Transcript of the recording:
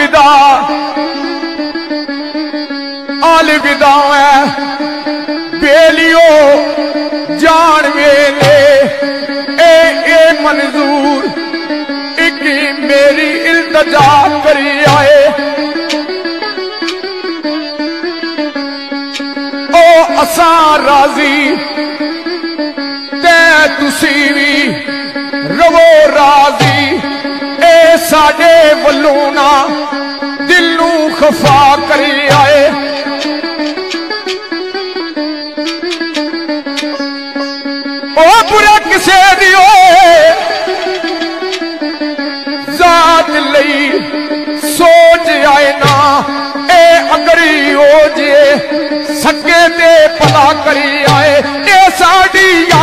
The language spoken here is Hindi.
अलविदा है बेलियो जान वेले ए मंजूर एक मेरी इल्तजा करी आए। ओ असा राजी ते तुसी भी रवो राजी ए साडे वल्लों ना दिल नू खफा करी आए। ओ बुरा किसे दियो जात लई सोच आए ना ए अगरी हो जे सके ते भला करी आए। ए साड़ी